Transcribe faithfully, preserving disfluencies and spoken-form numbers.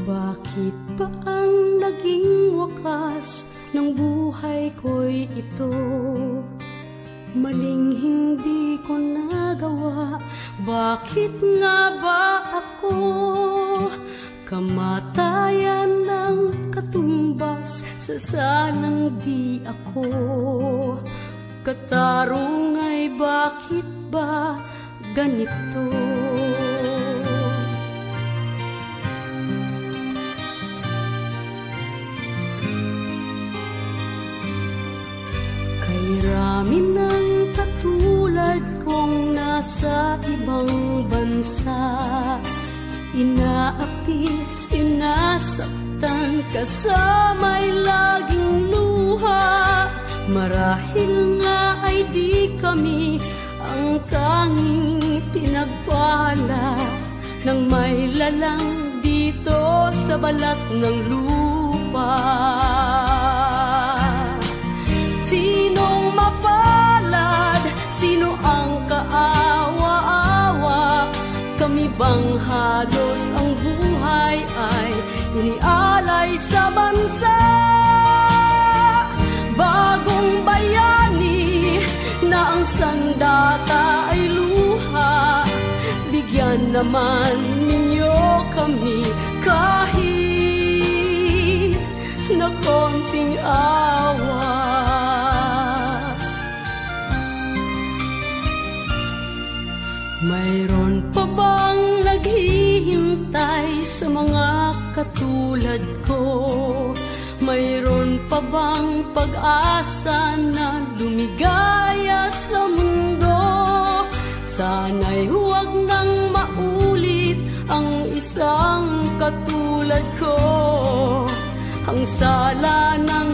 Bakit ba ang naging wakas ng buhay ko'y ito? Maling hindi ko nagawa, bakit nga ba ako? Kamatayan ng katumbas sa sanang di ako. Katarong ay bakit ba ganito? Rami ng katulad kong nasa ibang bansa, inaapi, sinasaktan, kasama'y laging luha. Marahil nga ay di kami ang tanging pinagpala ng may lalang dito sa balat ng lupa. Sinong mapalad? Sino ang kaawa-awa? Kami bang halos ang buhay ay inialay sa bansa? Bagong bayani na ang sandata ay luha. Bigyan naman ninyo kami kahit na konting awa. Mayroon pa bang naghihintay sa mga katulad ko? Mayroon pa bang pag-asa na lumigaya sa mundo? Sana'y huwag nang maulit ang isang katulad ko. Ang sala ng